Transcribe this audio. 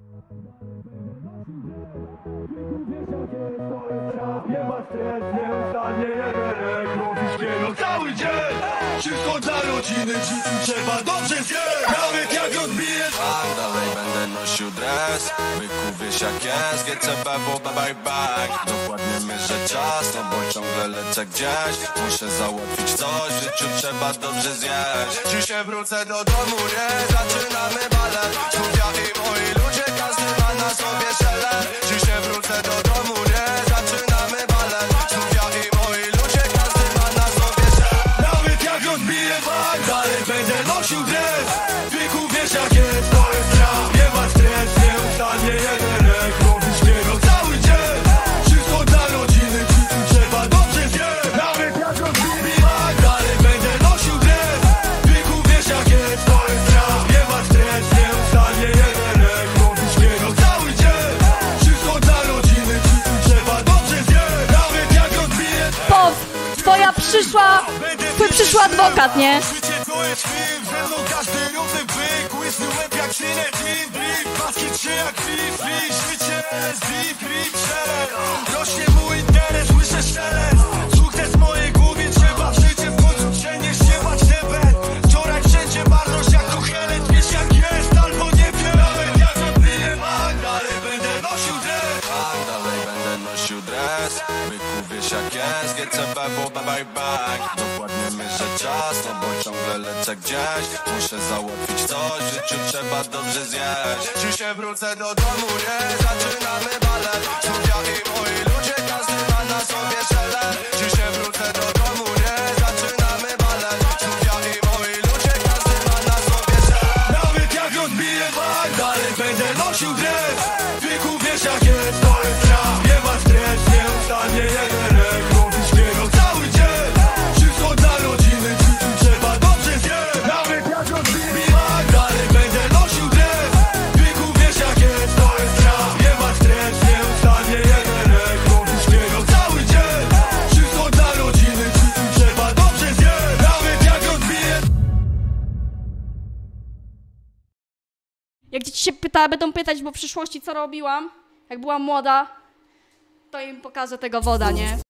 Nie ma stres, nieustannie jeden robisz cały dzień. Wszystko dla rodziny, w życiu trzeba dobrze zjeść. Nawet jak odbijesz, tak dalej będę nosił dres. Byku, wiesz jak jest, GCB, bo bye bye. Dokładnie mierzę czas, no bo ciągle lecę gdzieś. Muszę załatwić coś, w życiu trzeba dobrze zjeść. Dzisiaj wrócę do domu, nie? Zaczynamy balet. Studia i moi ludzie, każdy ma na sobie szelet. Dzisiaj wrócę do domu, nie? Zaczynamy balet. Studia i moi ludzie, każdy ma na sobie szelet. nawet jak odbiję bak, dalej będę nosił dres. Wieku wiesz jak jest, to jest rap. Nie ma stres, nieustannie jeden robisz cały dzień. Wszystko dla rodziny, w życiu trzeba dobrze zjeść. Nawet jak odbiję bak, dalej będę nosił dres. Wieku wiesz jak jest, to jest rap. Nie ma stres, nieustannie jeden robisz cały dzień. Wszystko dla rodziny, w życiu trzeba dobrze zjeść. Nawet jak odbiję Twój przyszły adwokat, nie? życie to jest film, ze mną każdy równy byk. Łysy łeb jak Zinedine Drip, paski trzy jak Fifi. Życie LSD, grip, szelek. Rośnie mój interes, słyszę szelest. Sukces w mojej głowie, trzeba w życie w końcu przenieść się, bać debet. Wczoraj wszędzie marność jak Kochelet. Wiesz jak jest, albo nie wiem. Nawet jak odbiję mak, dalej będę nosił dres. tak dalej będę nosił dres. Byku, wiesz jak jest, GCB, bo bye bye. Dokładnie mierzę czas, no bo ciągle lecę gdzieś. Muszę załatwić coś, w życiu trzeba dobrze zjeść. Dzisiaj wrócę do domu, nie? Zaczynamy balet. Studia i moi ludzie, każdy ma na sobie szelet. Dzisiaj wrócę do domu, nie? Zaczynamy balet. Studia i moi ludzie, każdy ma na sobie szelet. Nawet jak odbiję bak, dalej będę nosił dres. Wieku wiesz jak jest, to jest rap. Nie ma stres, nieustannie jeden robisz cały dzień. Wszystko dla rodziny, w życiu trzeba dobrze zjeść. Nawet jak odbiję bak, dalej będę nosił dres. Wieku wiesz jak jest, to jest rap. Nie ma stres, nieustannie jeden robisz cały dzień. Wszystko dla rodziny, w życiu trzeba dobrze zjeść. Nawet jak odbiję. Jak dzieci się będą pytać, bo w przyszłości co robiłam, jak byłam młoda, to im pokażę tego woda, nie?